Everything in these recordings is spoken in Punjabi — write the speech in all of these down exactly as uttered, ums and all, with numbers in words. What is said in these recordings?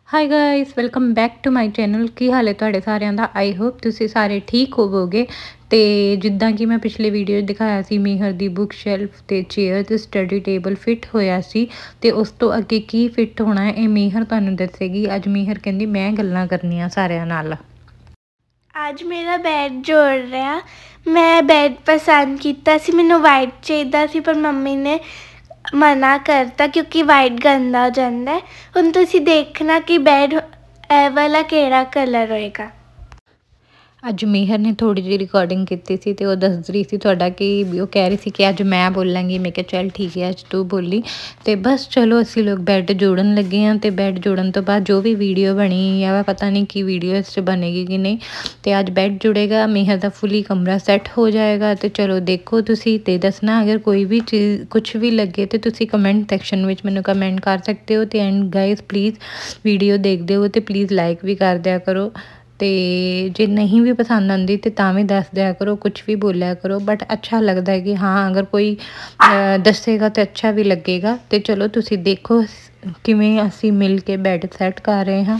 Hi guys welcome back to my channel. की हाल है तुहाडे सारिਆਂ ਦਾ। आई होप ਤੁਸੀਂ ਸਾਰੇ ठीक ਹੋਵੋਗੇ। ਤੇ ਜਿੱਦਾਂ ਕਿ ਮੈਂ ਪਿਛਲੇ ਵੀਡੀਓ ਦਿਖਾਇਆ ਸੀ ਮੀਹਰ ਦੀ ਬੁੱਕ ਸ਼ੈਲਫ ਤੇ ਚੇਅਰ ਤੇ ਸਟੱਡੀ ਟੇਬਲ ਫਿੱਟ ਹੋਇਆ ਸੀ ਤੇ ਉਸ ਤੋਂ ਅੱਗੇ ਕੀ ਫਿੱਟ ਹੋਣਾ ਹੈ ਇਹ ਮੀਹਰ ਤੁਹਾਨੂੰ ਦੱਸੇਗੀ। ਅੱਜ ਮੀਹਰ ਕਹਿੰਦੀ ਮੈਂ ਗੱਲਾਂ ਕਰਨੀਆਂ ਸਾਰਿਆਂ ਨਾਲ। ਅੱਜ ਮੇਰਾ ਬੈਡ ਜੋੜ ਰਿਹਾ। ਮੈਂ ਬੈਡ ਪਸੰਦ ਕੀਤਾ ਸੀ, ਮੈਨੂੰ ਵਾਈਟ ਚਾਹੀਦਾ ਸੀ ਪਰ ਮੰਮੀ ਨੇ ਮਨਾ ਕਰਤਾ ਕਿਉਂਕਿ ਵਾਈਟ ਗੰਦਾ ਹੋ ਜਾਂਦਾ ਹੈ। ਹੁਣ ਤੁਸੀਂ ਦੇਖਣਾ ਕਿ ਬੈਡ ਇਹ ਵਾਲਾ ਕਿਹੜਾ ਕਲਰ ਹੋਏਗਾ। ਅੱਜ ਮੀਹਰ ਨੇ ਥੋੜੀ ਜਿਹੀ ਰਿਕਾਰਡਿੰਗ ਕੀਤੀ ਸੀ ਤੇ ਉਹ ਦੱਸ ਰਹੀ ਸੀ ਤੁਹਾਡਾ ਕਿ ਉਹ ਕਹਿ ਰਹੀ ਸੀ ਕਿ ਅੱਜ ਮੈਂ ਬੋਲਾਂਗੀ। ਮੈਂ ਕਿਹਾ ਚੱਲ ਠੀਕ ਹੈ ਅੱਜ ਤੂੰ ਬੋਲੀ। ਤੇ ਬਸ ਚਲੋ ਅਸੀਂ ਲੋਕ ਬੈੱਡ ਜੋੜਨ ਲੱਗੇ ਹਾਂ ਤੇ ਬੈੱਡ ਜੋੜਨ ਤੋਂ ਬਾਅਦ ਜੋ ਵੀ ਵੀਡੀਓ ਬਣੀ ਜਾਂ ਪਤਾ ਨਹੀਂ ਕੀ ਵੀਡੀਓ ਇਸ 'ਚ ਬਣੇਗੀ ਕਿ ਨਹੀਂ। ਤੇ ਅੱਜ ਬੈੱਡ ਜੁੜੇਗਾ, ਮੀਹਰ ਦਾ ਫੁੱਲੀ ਕਮਰਾ ਸੈੱਟ ਹੋ ਜਾਏਗਾ। ਤੇ ਚਲੋ ਦੇਖੋ ਤੁਸੀਂ ਤੇ ਦੱਸਣਾ ਅਗਰ ਕੋਈ ਵੀ ਚੀਜ਼ ਕੁਛ ਵੀ ਲੱਗੇ ਤੇ ਤੁਸੀਂ ਕਮੈਂਟ ਸੈਕਸ਼ਨ ਵਿੱਚ ਮੈਨੂੰ ਕਮੈਂਟ ਕਰ ਸਕਦੇ ਹੋ। ਤੇ ਐਂਡ ਗਾਇਸ ਪਲੀਜ਼ ਵੀਡੀਓ ਦੇਖਦੇ ਹੋ ਤੇ ਪਲੀਜ਼ ਲਾਈਕ ਵੀ ਕਰ ਦਿਆ ਕਰੋ। ਤੇ ਜੇ ਨਹੀਂ ਵੀ ਪਸੰਦ ਆਉਂਦੀ ਤੇ ਤਾਂ ਵੀ ਦੱਸ ਦਿਆ ਕਰੋ, ਕੁਛ ਵੀ ਬੋਲਿਆ ਕਰੋ ਬਟ ਅੱਛਾ ਲੱਗਦਾ ਹੈ ਕਿ ਹਾਂ ਅਗਰ ਕੋਈ ਦੱਸੇਗਾ ਤਾਂ ਅੱਛਾ ਵੀ ਲੱਗੇਗਾ। ਤੇ ਚਲੋ ਤੁਸੀਂ ਦੇਖੋ ਕਿਵੇਂ ਅਸੀਂ ਮਿਲ ਕੇ ਬੈੱਡ ਸੈੱਟ ਕਰ ਰਹੇ ਹਾਂ।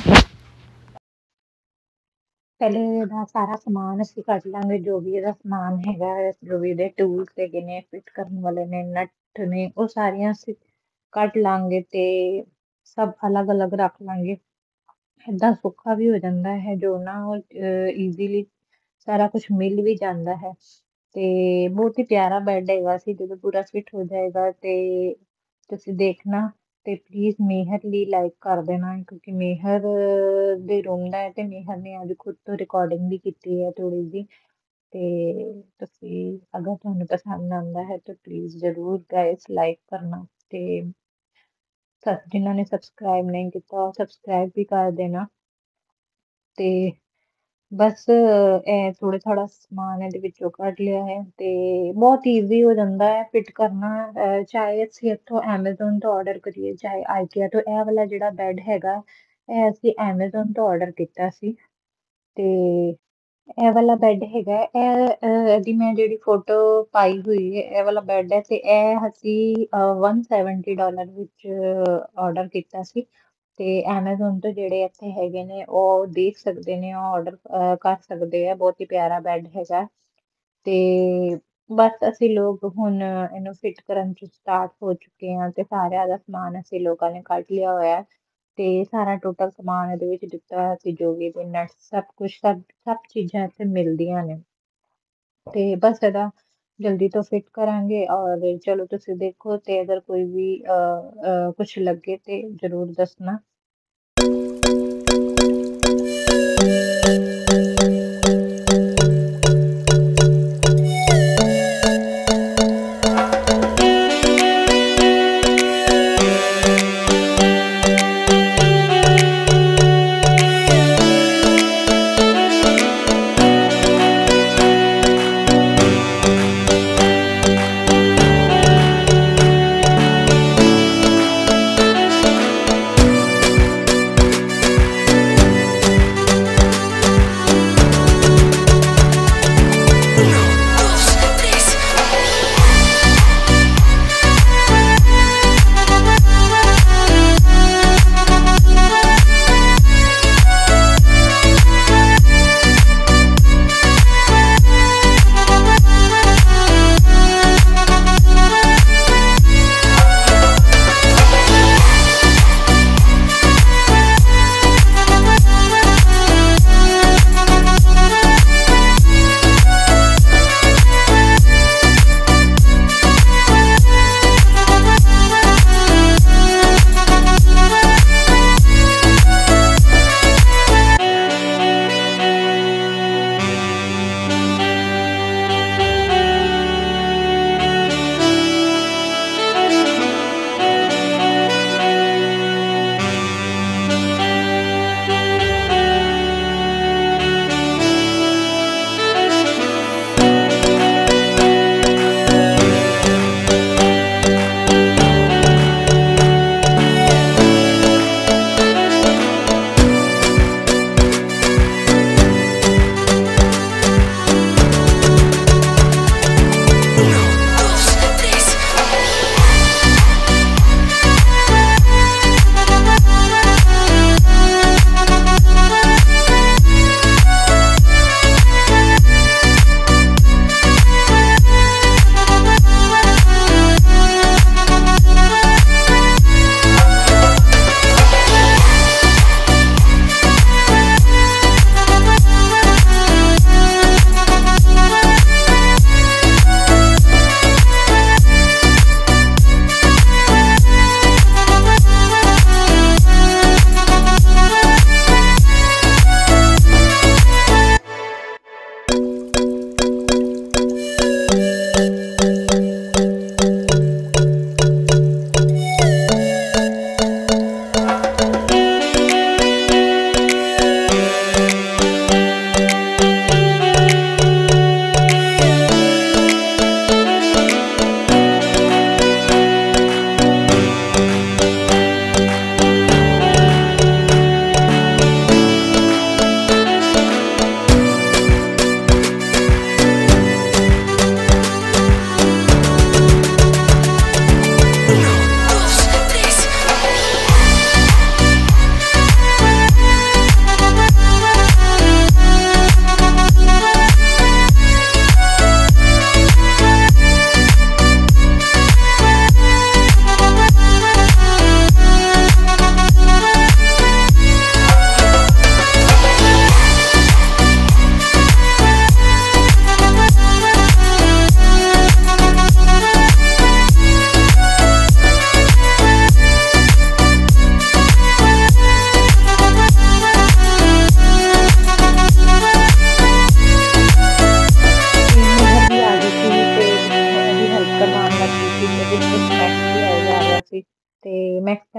ਪਹਿਲੇ ਇਹਦਾ ਸਾਰਾ ਸਮਾਨ ਅਸੀਂ ਕੱਢ ਲਾਂਗੇ, ਜੋ ਵੀ ਇਹਦਾ ਸਮਾਨ ਹੈਗਾ, ਜੋ ਵੀ ਇਹਦੇ ਟੂਲਸ ਹੈਗੇ ਨੇ, ਫਿੱਟ ਕਰਨ ਵਾਲੇ ਨੇ, ਨਟ ਨੇ, ਉਹ ਸਾਰੀਆਂ ਅਸੀਂ ਕੱਢ ਲਾਂਗੇ ਤੇ ਸਭ ਅਲੱਗ ਅਲੱਗ ਰੱਖ ਲਾਂਗੇ। ਏਦਾਂ ਸੌਖਾ ਵੀ ਹੋ ਜਾਂਦਾ ਹੈ ਜੋੜਨਾ ਔਰ ਈਜ਼ੀਲੀ ਸਾਰਾ ਕੁਝ ਮਿਲ ਵੀ ਜਾਂਦਾ ਹੈ। ਤੇ ਬਹੁਤ ਹੀ ਪਿਆਰਾ ਬੈੱਡ ਹੈਗਾ ਸੀ। ਜਦੋਂ ਪੂਰਾ ਫਿੱਟ ਹੋ ਜਾਏਗਾ ਤੇ ਤੁਸੀਂ ਦੇਖਣਾ ਤੇ ਪਲੀਜ਼ ਮੇਹਰ ਲਈ ਲਾਈਕ ਕਰ ਦੇਣਾ ਕਿਉਂਕਿ ਮੇਹਰ ਦੇ ਰੂਮ ਦਾ ਹੈ ਤੇ ਮੇਹਰ ਨੇ ਅੱਜ ਖੁਦ ਤੋਂ ਰਿਕਾਰਡਿੰਗ ਵੀ ਕੀਤੀ ਹੈ ਥੋੜੀ ਜਿਹੀ। ਤੇ ਤੁਸੀਂ ਅਗਰ ਤੁਹਾਨੂੰ ਪਸੰਦ ਆਉਂਦਾ ਹੈ ਤਾਂ ਪਲੀਜ਼ ਜ਼ਰੂਰ ਗਾਇਸ ਲਾਈਕ ਕਰਨਾ ਤੇ ਜਿਨ੍ਹਾਂ ਨੇ ਸਬਸਕ੍ਰਾਈਬ ਨਹੀਂ ਕੀਤਾ ਉਹ ਸਬਸਕ੍ਰਾਈਬ ਵੀ ਕਰ ਦੇਣਾ। ਤੇ ਬਸ ਇਹ ਥੋੜਾ ਥੋੜਾ ਸਮਾਨ ਇਹਦੇ ਵਿੱਚੋਂ ਕੱਢ ਲਿਆ ਹੈ ਤੇ ਬਹੁਤ ਈਜ਼ੀ ਹੋ ਜਾਂਦਾ ਹੈ ਫਿੱਟ ਕਰਨਾ। ਚਾਹੇ ਅਸੀਂ ਇੱਥੋਂ ਐਮਾਜ਼ੋਨ ਤੋਂ ਆਰਡਰ ਕਰੀਏ ਚਾਹੇ ਆਈਕੀਆ ਤੋਂ। ਇਹ ਵਾਲਾ ਜਿਹੜਾ ਬੈੱਡ ਹੈਗਾ ਇਹ ਅਸੀਂ ਐਮਾਜ਼ੋਨ ਤੋਂ ਆਰਡਰ ਕੀਤਾ ਸੀ ਤੇ ਇਹ ਵਾਲਾ ਬੈੱਡ ਹੈਗਾ। ਇਹ ਇਹਦੀ ਮੈਂ ਜਿਹੜੀ ਫੋਟੋ ਪਾਈ ਹੋਈ ਹੈ ਇਹ ਵਾਲਾ ਬੈੱਡ ਹੈ ਤੇ ਇਹ ਅਸੀਂ ਵਨ ਸੈਵਨਟੀ ਡਾਲਰ ਵਿੱਚ ਆਰਡਰ ਕੀਤਾ ਸੀ। ਤੇ ਐਮਾਜ਼ੋਨ ਤੋਂ ਜਿਹੜੇ ਇੱਥੇ ਹੈਗੇ ਨੇ ਉਹ ਦੇਖ ਸਕਦੇ ਨੇ, ਉਹ ਆਰਡਰ ਕਰ ਸਕਦੇ ਆ। ਬਹੁਤ ਹੀ ਪਿਆਰਾ ਬੈੱਡ ਹੈਗਾ ਤੇ ਬਸ ਅਸੀਂ ਲੋਕ ਹੁਣ ਇਹਨੂੰ ਫਿੱਟ ਕਰਨ 'ਚ ਸਟਾਰਟ ਹੋ ਚੁੱਕੇ ਹਾਂ ਤੇ ਸਾਰਿਆਂ ਦਾ ਸਮਾਨ ਅਸੀਂ ਲੋਕਾਂ ਨੇ ਕੱਢ ਲਿਆ ਹੋਇਆ ਤੇ ਸਾਰਾ ਟੋਟਲ ਸਮਾਨ ਇਹਦੇ ਵਿੱਚ ਦਿੱਤਾ ਹੋਇਆ ਸੀ, ਜੋ ਵੀ ਨਟ ਸਭ ਕੁਛ ਸਭ ਸਭ ਚੀਜ਼ਾਂ ਇੱਥੇ ਮਿਲਦੀਆਂ ਨੇ ਤੇ ਬਸ ਇਹਦਾ ਜਲਦੀ ਤੋਂ ਫਿੱਟ ਕਰਾਂਗੇ। ਔਰ ਚਲੋ ਤੁਸੀਂ ਦੇਖੋ ਤੇ ਅਗਰ ਕੋਈ ਵੀ ਕੁਛ ਲੱਗੇ ਤੇ ਜ਼ਰੂਰ ਦੱਸਣਾ।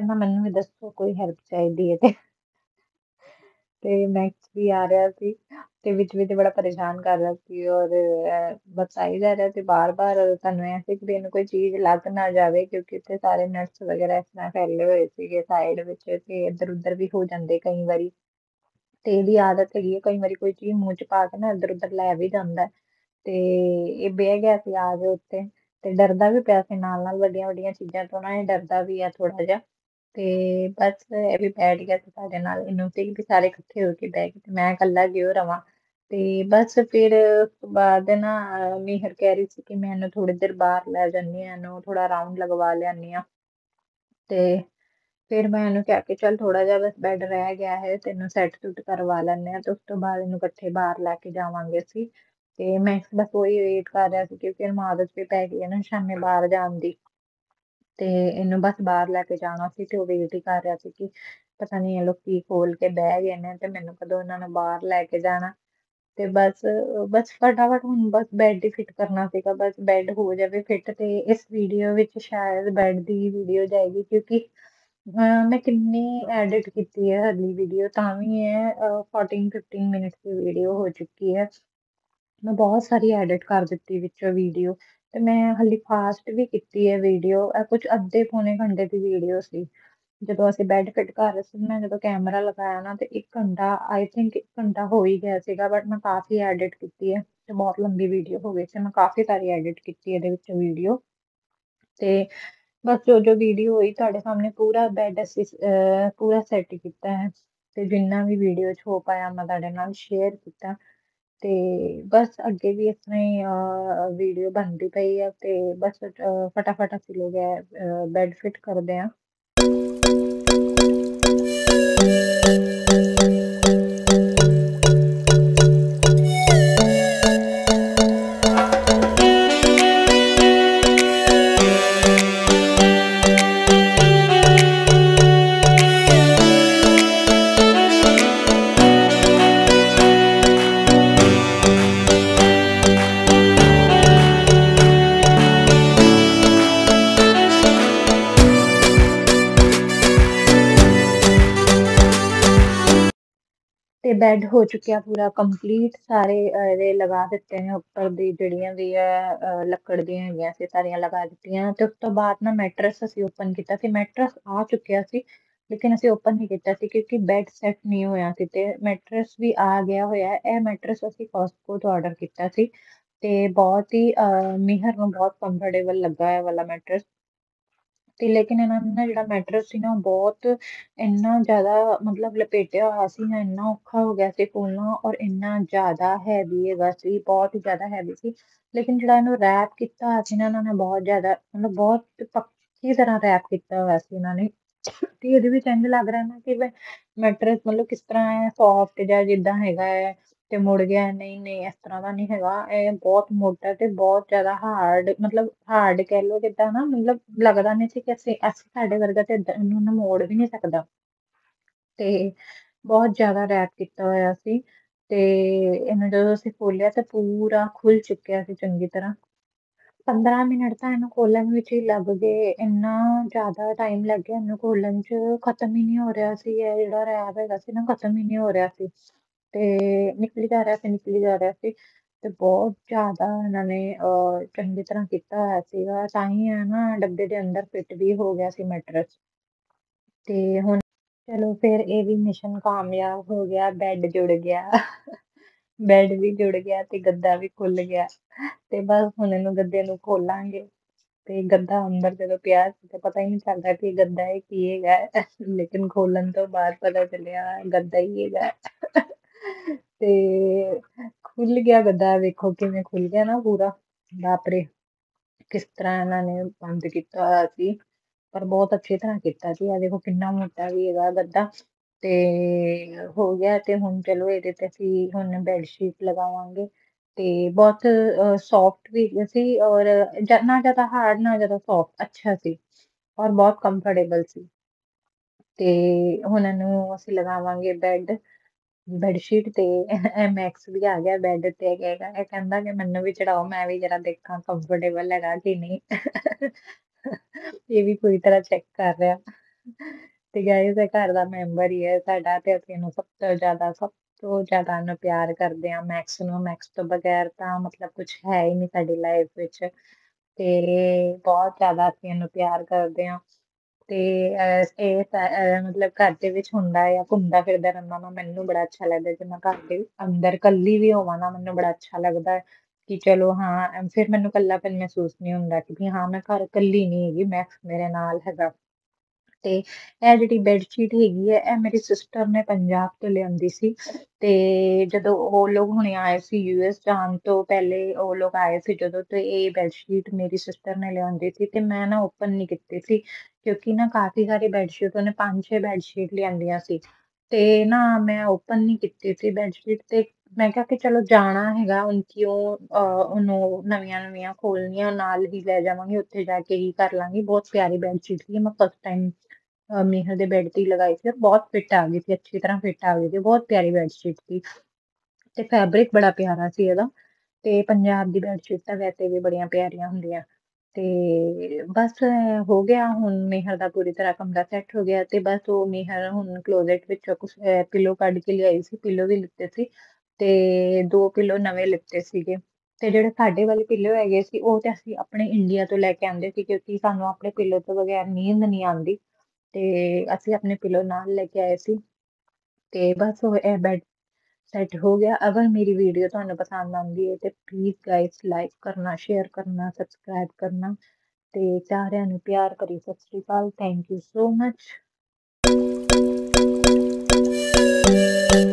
ਕਹਿੰਦਾ ਮੈਨੂੰ ਵੀ ਦੱਸੋ ਕੋਈ ਹੈਲਪ ਚਾਹੀਦੀ ਹੈ ਤੇ ਤੇ ਮੈਕਸ ਵੀ ਆ ਰਿਹਾ ਸੀ ਤੇ ਵਿੱਚ ਵਿੱਚ ਬੜਾ ਪਰੇਸ਼ਾਨ ਕਰ ਰਿਹਾ ਸੀ ਔਰ ਅਹ, ਬਸ ਆਈ ਜਾ ਰਿਹਾ ਸੀ ਬਾਰ-ਬਾਰ ਤੁਹਾਨੂੰ ਐ ਸੀ ਕਿ ਇਹਨੂੰ ਕੋਈ ਚੀਜ਼ ਲੱਗ ਨਾ ਜਾਵੇ ਕਿਉਂਕਿ ਇੱਥੇ ਸਾਰੇ ਨਟਸ ਵਗੈਰਾ ਇਸ ਤਰ੍ਹਾਂ ਫੈਲੇ ਹੋਏ ਸੀਗੇ ਸਾਈਡ ਵਿੱਚ ਤੇ ਇੱਧਰ ਉੱਧਰ ਵੀ ਹੋ ਜਾਂਦੇ ਕਈ ਵਾਰੀ ਤੇ ਇਹਦੀ ਆਦਤ ਹੈਗੀ ਹੈ ਕਈ ਵਾਰੀ ਕੋਈ ਚੀਜ਼ ਮੂੰਹ ਚ ਪਾ ਕੇ ਨਾ ਇੱਧਰ ਉੱਧਰ ਲੈ ਵੀ ਜਾਂਦਾ ਹੈ। ਤੇ ਇਹ ਬਹਿ ਗਿਆ ਸੀ ਆ ਕੇ ਉੱਤੇ ਤੇ ਡਰਦਾ ਵੀ ਪਿਆ ਸੀ ਨਾਲ ਨਾਲ ਵੱਡੀਆਂ ਵੱਡੀਆਂ ਚੀਜ਼ਾਂ ਤੋਂ ਨਾ ਇਹ ਡਰਦਾ ਵੀ ਆ ਥੋੜਾ ਜਿਹਾ ਤੇ ਬਸ ਇਹ ਵੀ ਬੈਠ ਗਿਆ ਸੀ ਸਾਡੇ ਨਾਲ ਇਹਨੂੰ ਸੀ ਵੀ ਸਾਰੇ ਇਕੱਠੇ ਹੋ ਕੇ ਬਹਿ ਗਏ ਤੇ ਮੈਂ ਇਕੱਲਾ ਕਿਉਂ ਰਵਾਂ ਤੇ ਬਸ ਫਿਰ ਉਸ ਤੋਂ ਬਾਅਦ ਨਾ ਅਹ, ਮਿਹਰ ਕਹਿ ਰਹੀ ਸੀ ਕਿ ਮੈਂ ਇਹਨੂੰ ਥੋੜੀ ਦੇਰ ਬਾਹਰ ਲੈ ਜਾਂਦੀ ਹਾਂ ਇਹਨੂੰ ਥੋੜਾ ਰਾਊਂਡ ਲਗਵਾ ਲਿਆਨੀ ਆ ਤੇ ਫਿਰ ਮੈਂ ਇਹਨੂੰ ਕਿਹਾ ਕਿ ਚੱਲ ਥੋੜਾ ਜਿਹਾ ਬਸ ਬੈੱਡ ਰਹਿ ਗਿਆ ਹੈ ਤੈਨੂੰ ਸੈੱਟ ਸੁੱਟ ਕਰਵਾ ਲੈਂਦੇ ਆ ਤੇ ਉਸ ਤੋਂ ਬਾਅਦ ਇਹਨੂੰ ਇਕੱਠੇ ਬਾਹਰ ਲੈ ਕੇ ਜਾਵਾਂਗੇ ਅਸੀਂ ਤੇ ਮੈਂ ਬਸ ਉਹੀ ਵੇਟ ਕਰ ਰਿਹਾ ਸੀ ਕਿਉਂਕਿ ਇਹਨੂੰ ਆਦਤ ਵੀ ਪੈ ਗਈ ਹੈ ਨਾ ਸ਼ਾਮੇ ਬਾਹਰ ਜਾਣ ਦੀ ਤੇ ਇਹਨੂੰ ਬਸ ਬਾਹਰ ਲੈ ਕੇ ਜਾਣਾ ਸੀ ਤੇ ਉਹ ਵੇਟ ਹੀ ਕਰ ਰਿਹਾ ਸੀ ਕਿ ਪਤਾ ਨਹੀਂ ਇਹ ਲੋਕ ਕੀ ਖੋਲ ਕੇ ਬਹਿ ਗਏ ਨੇ ਤੇ ਮੈਨੂੰ ਕਦੋਂ ਇਹਨਾਂ ਨੂੰ ਬਾਹਰ ਲੈ ਕੇ ਜਾਣਾ ਤੇ ਬਸ ਬਸ ਫਟਾਫਟ ਹੁਣ ਬਸ ਬੈੱਡ ਹੀ ਫਿੱਟ ਕਰਨਾ ਸੀਗਾ ਬਸ ਬੈੱਡ ਹੋ ਜਾਵੇ ਫਿੱਟ ਤੇ ਇਸ ਵੀਡੀਓ ਵਿੱਚ ਸ਼ਾਇਦ ਬੈੱਡ ਦੀ ਵੀਡੀਓ ਜਾਏਗੀ ਕਿਉਂਕਿ ਅਹ, ਮੈਂ ਕਿੰਨੀ ਐਡਿਟ ਕੀਤੀ ਹੈ ਹਲੀ ਵੀਡੀਓ ਤਾਂ ਵੀ ਇਹ ਫੋਰਟੀਨ ਫਿਫਟੀਨ ਮਿੰਟ ਦੀ ਵੀਡੀਓ ਹੋ ਚੁੱਕੀ ਹੈ ਮੈਂ ਬਹੁਤ ਸਾਰੀ ਐਡਿਟ ਕਰ ਦਿੱਤੀ ਵਿੱਚੋਂ ਵੀਡੀਓ ਤੇ ਮੈਂ ਹਲੀ ਫਾਸਟ ਵੀ ਕੀਤੀ ਹੈ ਵੀਡੀਓ ਇਹ ਕੁਝ ਅੱਧੇ ਪੌਣੇ ਘੰਟੇ ਦੀ ਵੀਡੀਓ ਸੀ ਜਦੋਂ ਅਸੀਂ ਬੈੱਡ ਫਿੱਟ ਕਰ ਰਹੇ ਸੀ ਮੈਂ ਜਦੋਂ ਕੈਮਰਾ ਲਗਾਇਆ ਨਾ ਤੇ ਇੱਕ ਘੰਟਾ ਆਈ ਥਿੰਕ ਇੱਕ ਘੰਟਾ ਹੋ ਹੀ ਗਿਆ ਸੀਗਾ ਬਟ ਮੈਂ ਕਾਫੀ ਐਡਿਟ ਕੀਤੀ ਹੈ ਤੇ ਬਹੁਤ ਲੰਬੀ ਵੀਡੀਓ ਹੋ ਗਈ ਸੀ ਮੈਂ ਕਾਫੀ ਸਾਰੀ ਐਡਿਟ ਕੀਤੀ ਇਹਦੇ ਵਿੱਚ ਵੀਡੀਓ ਤੇ ਬਸ ਜੋ ਜੋ ਵੀਡੀਓ ਹੋਈ ਤੁਹਾਡੇ ਸਾਹਮਣੇ ਪੂਰਾ ਬੈੱਡ ਅਸੀਂ ਅਹ, ਪੂਰਾ ਸੈੱਟ ਕੀਤਾ ਹੈ ਤੇ ਜਿੰਨਾ ਵੀ ਵੀਡੀਓ 'ਚ ਹੋ ਪਾਇਆ ਮੈਂ ਤੁਹਾਡੇ ਨਾਲ ਸ਼ੇਅਰ ਕੀਤਾ ਤੇ ਬਸ ਅੱਗੇ ਵੀ ਇਸ ਤਰ੍ਹਾਂ ਹੀ ਵੀਡੀਓ ਬਣਦੀ ਪਈ ਆ ਤੇ ਬਸ ਅਹ, ਫਟਾਫਟ ਅਸੀਂ ਲੋਕ ਬੈੱਡ ਫਿੱਟ ਕਰਦੇ ਆ ਤੇ ਬੈੱਡ ਹੋ ਚੁੱਕਿਆ ਪੂਰਾ ਕੰਪਲੀਟ ਸਾਰੇ ਅਹ, ਇਹਦੇ ਲਗਾ ਦਿੱਤੇ ਨੇ ਉੱਪਰ ਦੀ ਜਿਹੜੀਆਂ ਵੀ ਹੈ ਅਹ, ਲੱਕੜ ਦੀਆਂ ਹੈਗੀਆਂ ਸੀ ਸਾਰੀਆਂ ਲਗਾ ਦਿੱਤੀਆਂ ਤੇ ਉਸ ਤੋਂ ਬਾਅਦ ਨਾ ਮੈਟਰਸ ਅਸੀਂ ਓਪਨ ਕੀਤਾ ਸੀ ਮੈਟਰਸ ਆ ਚੁੱਕਿਆ ਸੀ ਲੇਕਿਨ ਅਸੀਂ ਓਪਨ ਨਹੀਂ ਕੀਤਾ ਸੀ ਕਿਉਂਕਿ ਬੈੱਡ ਸੈੱਟ ਨਹੀਂ ਹੋਇਆ ਸੀ ਤੇ ਮੈਟਰਸ ਵੀ ਆ ਗਿਆ ਹੋਇਆ ਹੈ। ਇਹ ਮੈਟਰਸ ਅਸੀਂ ਕੌਸਕੋ ਤੋਂ ਆਰਡਰ ਕੀਤਾ ਸੀ ਤੇ ਬਹੁਤ ਹੀ ਅਹ, ਮਿਹਰ ਨੂੰ ਬਹੁਤ ਕੰਫਰਟੇਬਲ ਲੱਗਾ ਹੈ ਵਾਲਾ ਮੈਟਰਸ ਤੇ ਲੇਕਿਨ ਇਹਨਾਂ ਦਾ ਜਿਹੜਾ ਮੈਟਰਸ ਸੀ ਨਾ ਬਹੁਤ ਇੰਨਾ ਜ਼ਿਆਦਾ ਮਤਲਬ ਲਪੇਟਿਆ ਹੋਇਆ ਸੀ ਨਾ ਇੰਨਾ ਔਖਾ ਹੋ ਗਿਆ ਸੀ ਖੋਲਣਾ ਔਰ ਇੰਨਾ ਜ਼ਿਆਦਾ ਹੈਵੀ ਹੈਗਾ ਸੀ ਬਹੁਤ ਹੀ ਜ਼ਿਆਦਾ ਹੈਵੀ ਸੀ ਲੇਕਿਨ ਜਿਹੜਾ ਇਹਨੂੰ ਰੈਪ ਕੀਤਾ ਹੋਇਆ ਸੀ ਨਾ ਇਹਨਾਂ ਨੇ ਬਹੁਤ ਜ਼ਿਆਦਾ ਮਤਲਬ ਬਹੁਤ ਪੱਕੀ ਤਰ੍ਹਾਂ ਰੈਪ ਕੀਤਾ ਹੋਇਆ ਸੀ ਇਹਨਾਂ ਨੇ ਤੇ ਇਹਦੇ ਵਿੱਚ ਇੰਝ ਲੱਗ ਰਿਹਾ ਨਾ ਕਿ ਮੈਟਰਸ ਮਤਲਬ ਕਿਸ ਤਰ੍ਹਾਂ ਹੈ ਸੌਫਟ ਜਾਂ ਜਿੱਦਾਂ ਹੈਗਾ ਹੈ ਤੇ ਮੁੜ ਗਿਆ ਨਹੀਂ ਨਹੀਂ ਇਸ ਤਰ੍ਹਾਂ ਦਾ ਨਹੀਂ ਹੈਗਾ ਇਹ ਬਹੁਤ ਮੋਟਾ ਤੇ ਬਹੁਤ ਜ਼ਿਆਦਾ ਹਾਰਡ ਮਤਲਬ ਹਾਰਡ ਕਹਿ ਲਓ ਜਿੱਦਾਂ ਨਾ ਮਤਲਬ ਲੱਗਦਾ ਨਹੀਂ ਸੀ ਕਿ ਅਸੀਂ ਅਸੀਂ ਸਾਡੇ ਵਰਗਾ ਤੇ ਏਦਾਂ ਇਹਨੂੰ ਨਾ ਮੋੜ ਵੀ ਨਹੀਂ ਸਕਦਾ ਤੇ ਬਹੁਤ ਜ਼ਿਆਦਾ ਰੈਪ ਕੀਤਾ ਹੋਇਆ ਸੀ ਤੇ ਇਹਨੂੰ ਜਦੋਂ ਅਸੀਂ ਖੋਲਿਆ ਤੇ ਪੂਰਾ ਖੁੱਲ ਚੁੱਕਿਆ ਸੀ ਚੰਗੀ ਤਰ੍ਹਾਂ ਪੰਦਰਾਂ ਮਿੰਟ ਤਾਂ ਇਹਨੂੰ ਖੋਲਣ ਵਿੱਚ ਹੀ ਲੱਗ ਗਏ ਇੰਨਾ ਜ਼ਿਆਦਾ ਟਾਈਮ ਲੱਗ ਗਿਆ ਇਹਨੂੰ ਖੋਲਣ 'ਚ ਖਤਮ ਹੀ ਨਹੀਂ ਹੋ ਰਿਹਾ ਸੀ ਇਹ ਜਿਹੜਾ ਰੈਪ ਹੈਗਾ ਸੀ ਨਾ ਖਤਮ ਹੀ ਨਹੀਂ ਹੋ ਰਿਹਾ ਸੀ ਤੇ ਨਿਕਲੀ ਜਾ ਰਿਹਾ ਸੀ ਨਿਕਲੀ ਜਾ ਰਿਹਾ ਸੀ ਤੇ ਬਹੁਤ ਜ਼ਿਆਦਾ ਇਹਨਾਂ ਨੇ ਅਹ, ਚੰਗੀ ਤਰ੍ਹਾਂ ਕੀਤਾ ਹੋਇਆ ਸੀਗਾ ਤਾਂ ਹੀ ਇਹ ਨਾ ਡੱਬੇ ਦੇ ਅੰਦਰ ਫਿੱਟ ਵੀ ਹੋ ਗਿਆ ਸੀ ਮੈਟਰਸ ਤੇ ਹੁਣ ਚਲੋ ਫਿਰ ਇਹ ਵੀ ਮਿਸ਼ਨ ਕਾਮਯਾਬ ਹੋ ਗਿਆ ਬੈੱਡ ਜੁੜ ਗਿਆ ਬੈੱਡ ਵੀ ਜੁੜ ਗਿਆ ਤੇ ਗੱਦਾ ਵੀ ਖੁੱਲ ਗਿਆ ਤੇ ਬਸ ਹੁਣ ਇਹਨੂੰ ਗੱਦੇ ਨੂੰ ਖੋਲਾਂਗੇ ਤੇ ਗੱਦਾ ਅੰਦਰ ਜਦੋਂ ਪਿਆ ਸੀ ਤੇ ਪਤਾ ਹੀ ਨਹੀਂ ਚੱਲਦਾ ਕਿ ਗੱਦਾ ਹੈ ਕੀ ਹੈਗਾ ਲੇਕਿਨ ਖੋਲਣ ਤੋਂ ਬਾਅਦ ਪਤਾ ਚੱਲਿਆ ਗੱਦਾ ਹੀ ਹੈਗਾ ਤੇ ਖੁੱਲ ਗਿਆ ਗੱਦਾ ਵੇਖੋ ਕਿਵੇਂ ਖੁੱਲ ਗਿਆ ਨਾ ਪੂਰਾ ਬਾਪਰੇ ਕਿਸ ਤਰ੍ਹਾਂ ਇਹਨਾਂ ਨੇ ਬੰਦ ਕੀਤਾ ਹੋਇਆ ਸੀ ਪਰ ਬਹੁਤ ਅੱਛੀ ਤਰ੍ਹਾਂ ਕੀਤਾ ਸੀ ਆ ਦੇਖੋ ਕਿੰਨਾ ਮੋਟਾ ਵੀ ਹੈਗਾ ਗੱਦਾ ਤੇ ਹੋ ਗਿਆ ਤੇ ਹੁਣ ਚਲੋ ਇਹਦੇ ਤੇ ਅਸੀਂ ਹੁਣ ਬੈੱਡ ਸ਼ੀਟ ਲਗਾਵਾਂਗੇ ਤੇ ਬਹੁਤ ਸੌਫਟ ਵੀ ਸੀ ਔਰ ਜ- ਨਾ ਜ਼ਿਆਦਾ ਹਾਰਡ ਨਾ ਜ਼ਿਆਦਾ ਸੌਫਟ ਅੱਛਾ ਸੀ ਔਰ ਬਹੁਤ ਕੰਫਰਟੇਬਲ ਸੀ ਤੇ ਹੁਣ ਇਹਨੂੰ ਅਸੀਂ ਲਗਾਵਾਂਗੇ ਬੈੱਡ ਬੈੱਡ ਸ਼ੀਟ ਤੇ ਮੈਕਸ ਵੀ ਆ ਗਿਆ ਬੈੱਡ ਤੇ ਕਹੇਗਾ ਇਹ ਕਹਿੰਦਾ ਕਿ ਮੈਨੂੰ ਵੀ ਚੜਾਓ ਮੈਂ ਵੀ ਜਰਾ ਦੇਖਾਂ ਕੰਫਰਟੇਬਲ ਹੈਗਾ ਕਿ ਨਹੀਂ ਇਹ ਵੀ ਪੂਰੀ ਤਰ੍ਹਾਂ ਚੈੱਕ ਕਰ ਰਿਹਾ ਤੇ ਗਾਇਸ ਇਹ ਘਰ ਦਾ ਮੈਂਬਰ ਹੀ ਹੈ ਸਾਡਾ ਤੇ ਅਸੀਂ ਇਹਨੂੰ ਸਭ ਤੋਂ ਜ਼ਿਆਦਾ ਸਭ ਤੋਂ ਜ਼ਿਆਦਾ ਇਹਨੂੰ ਪਿਆਰ ਕਰਦੇ ਹਾਂ। ਮੈਕਸ ਨੂੰ ਮੈਕਸ ਤੋਂ ਬਗੈਰ ਤਾਂ ਮਤਲਬ ਕੁਝ ਹੈ ਹੀ ਨਹੀਂ ਸਾਡੀ ਲਾਈਫ ਵਿੱਚ। ਤੇ ਬਹੁਤ ਜ਼ਿਆਦਾ ਅਸੀਂ ਇਹਨੂੰ ਪਿਆਰ ਕਰਦੇ ਹਾਂ। ਤੇ ਅਹ, ਇਹ ਸਾ- ਅਹ, ਮਤਲਬ ਘਰ ਦੇ ਵਿੱਚ ਹੁੰਦਾ ਆ, ਘੁੰਮਦਾ ਫਿਰਦਾ ਰਹਿੰਦਾ ਨਾ, ਮੈਨੂੰ ਬੜਾ ਅੱਛਾ ਲੱਗਦਾ। ਜੇ ਮੈਂ ਘਰ ਦੇ ਅੰਦਰ ਇਕੱਲੀ ਵੀ ਹੋਵਾਂ ਨਾ, ਮੈਨੂੰ ਬੜਾ ਅੱਛਾ ਲੱਗਦਾ ਹੈ ਕਿ ਚਲੋ ਹਾਂ ਅਮ ਫਿਰ ਮੈਨੂੰ ਇਕੱਲਾਪਨ ਮਹਿਸੂਸ ਨਹੀਂ ਹੁੰਦਾ ਕਿ ਵੀ ਹਾਂ ਮੈਂ ਘਰ ਇਕੱਲੀ ਨਹੀਂ ਹੈਗੀ, ਮੈਕਸ ਮੇਰੇ ਨਾਲ ਹੈਗਾ। ਤੇ ਇਹ ਜਿਹੜੀ ਬੈੱਡ ਸ਼ੀਟ ਹੈਗੀ ਹੈ ਇਹ ਮੇਰੀ ਸਿਸਟਰ ਨੇ ਪੰਜਾਬ ਤੋਂ ਲਿਆਂਦੀ ਸੀ। ਤੇ ਜਦੋਂ ਉਹ ਲੋਕ ਹੁਣੇ ਆਏ ਸੀ ਯੂਐਸ ਜਾਣ ਤੋਂ ਪਹਿਲੇ ਉਹ ਲੋਕ ਆਏ ਸੀ ਜਦੋਂ, ਤੇ ਇਹ ਬੈੱਡ ਸ਼ੀਟ ਮੇਰੀ ਸਿਸਟਰ ਨੇ ਲਿਆਂਦੀ ਸੀ ਤੇ ਮੈਂ ਨਾ ਓਪਨ ਨਹੀਂ ਕੀਤੀ ਸੀ ਕਿਉਂਕਿ ਨਾ ਕਾਫੀ ਸਾਰੀ ਬੈੱਡ ਸ਼ੀਟ ਉਹਨੇ ਪੰਜ ਛੇ ਬੈੱਡ ਸ਼ੀਟ ਲਿਆਂਦੀਆਂ ਸੀ। ਤੇ ਨਾ ਮੈਂ ਓਪਨ ਨਹੀਂ ਕੀਤੀ ਸੀ ਬੈੱਡ ਸ਼ੀਟ। ਤੇ ਮੈਂ ਕਿਹਾ ਕਿ ਚਲੋ ਜਾਣਾ ਹੈਗਾ ਹੁਣ ਕਿਉਂ ਅਹ, ਉਹਨੂੰ ਨਵੀਆਂ ਨਵੀਆਂ ਖੋਲਣੀਆਂ ਨਾਲ ਹੀ ਲੈ ਜਾਵਾਂਗੀ, ਉੱਥੇ ਜਾ ਕੇ ਹੀ ਕਰ ਲਾਂਗੀ। ਬਹੁਤ ਪਿਆਰੀ ਬੈੱਡ ਸ਼ੀਟ ਸੀ, ਮੈਂ ਫਸਟ ਟਾਈਮ ਮੀਹਰ ਦੇ ਬੈੱਡ ਤੇ ਹੀ ਲਗਾਈ ਸੀ, ਬਹੁਤ ਫਿੱਟ ਆ ਗਈ ਸੀ, ਅੱਛੀ ਤਰ੍ਹਾਂ ਫਿੱਟ ਆ ਗਈ ਸੀ, ਬਹੁਤ ਪਿਆਰੀ ਬੈੱਡ ਸ਼ੀਟ ਸੀ। ਤੇ ਫੈਬਰਿਕ ਬੜਾ ਪਿਆਰਾ ਸੀ ਇਹਦਾ। ਤੇ ਪੰਜਾਬ ਦੀ ਬੈੱਡ ਸ਼ੀਟ ਤਾਂ ਵੈਸੇ ਵੀ ਬੜੀਆਂ ਪਿਆਰੀਆਂ ਹੁੰਦੀਆਂ। ਤੇ ਬਸ ਅਹ, ਹੋ ਗਿਆ ਹੁਣ ਮੇਹਰ ਦਾ ਪੂਰੀ ਤਰ੍ਹਾਂ ਕਮਰਾ ਸੈੱਟ ਹੋ ਗਿਆ। ਤੇ ਬਸ ਉਹ ਮੇਹਰ ਹੁਣ ਕਲੋਜ਼ਟ ਵਿੱਚੋਂ ਕੁਛ ਪਿੱਲੋ ਕੱਢ ਕੇ ਲਿਆਈ ਸੀ, ਪਿੱਲੋ ਵੀ ਲਿੱਤੇ ਸੀ ਤੇ ਦੋ ਪਿੱਲੋ ਨਵੇਂ ਲਿੱਤੇ ਸੀਗੇ। ਤੇ ਜਿਹੜੇ ਸਾਡੇ ਵਾਲੇ ਪਿੱਲੋ ਹੈਗੇ ਸੀ ਉਹ ਤੇ ਅਸੀਂ ਆਪਣੇ ਇੰਡੀਆ ਤੋਂ ਲੈ ਕੇ ਆਂਦੇ ਸੀ ਕਿਉਂਕਿ ਸਾਨੂੰ ਆਪਣੇ ਪਿੱਲੋ ਤੋਂ ਬਗੈਰ ਨੀਂਦ ਨਹੀਂ ਆਉਂਦੀ। ਤੇ ਅਸੀਂ ਆਪਣੇ ਪਿੱਲੋ ਨਾਲ ਲੈ ਕੇ ਆਏ ਸੀ। ਤੇ ਬਸ ਉਹ ਇਹ ਬੈੱਡ ਸੈੱਟ ਹੋ ਗਿਆ। ਅਗਰ ਮੇਰੀ ਵੀਡੀਓ ਤੁਹਾਨੂੰ ਪਸੰਦ ਆਉਂਦੀ ਹੈ ਤੇ ਪਲੀਜ਼ ਗਾਈਸ ਲਾਈਕ ਕਰਨਾ, ਸ਼ੇਅਰ ਕਰਨਾ, ਸਬਸਕ੍ਰਾਈਬ ਕਰਨਾ ਤੇ ਸਾਰਿਆਂ ਨੂੰ ਪਿਆਰ ਭਰੀ ਸਤਿ ਸ਼੍ਰੀ ਅਕਾਲ। Thank you so much.